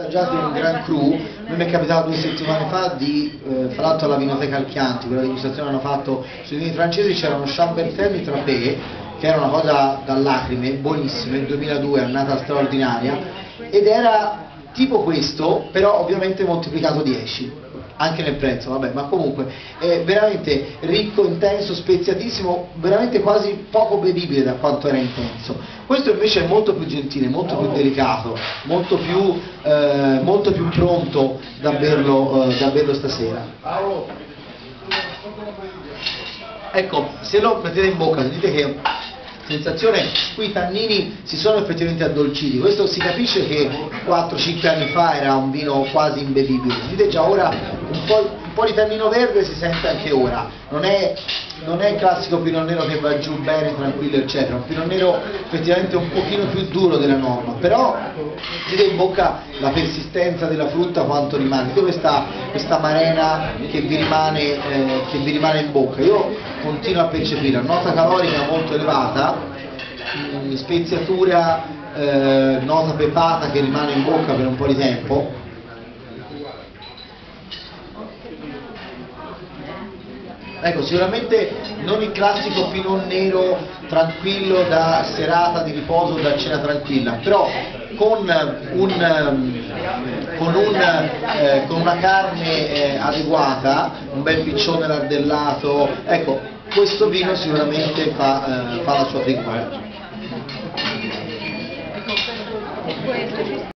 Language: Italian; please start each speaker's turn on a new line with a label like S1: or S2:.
S1: assaggiato in Grand Cru. A me mi è capitato 2 settimane fa di, fra l'altro alla Vinoteca al Chianti, quella degustazione hanno fatto sui vini francesi, c'era uno Chambertin Trappé, che era una cosa da lacrime, buonissima, nel 2002, annata straordinaria, ed era tipo questo, però ovviamente moltiplicato 10, anche nel prezzo, vabbè, ma comunque è veramente ricco, intenso, speziatissimo, veramente quasi poco bevibile da quanto era intenso. Questo invece è molto più gentile, molto più delicato, molto più pronto da berlo stasera. Ecco, se lo mettete in bocca sentite che sensazione, qui i tannini si sono effettivamente addolciti. Questo si capisce che 4-5 anni fa era un vino quasi imbevibile, vedete già ora un po' di tannino verde si sente anche ora, non è il classico Pinot Nero che va giù bene, tranquillo eccetera, un Pinot Nero effettivamente un pochino più duro della norma, però vedete in bocca la persistenza della frutta quanto rimane, vedete questa marena che vi rimane in bocca. Io continuo a percepire una nota calorica molto elevata, speziatura, nota pepata che rimane in bocca per un po' di tempo. Ecco, sicuramente non il classico Pinot Nero tranquillo da serata di riposo, da cena tranquilla, però con una carne adeguata, un bel piccione lardellato, ecco, questo vino sicuramente fa la sua figura.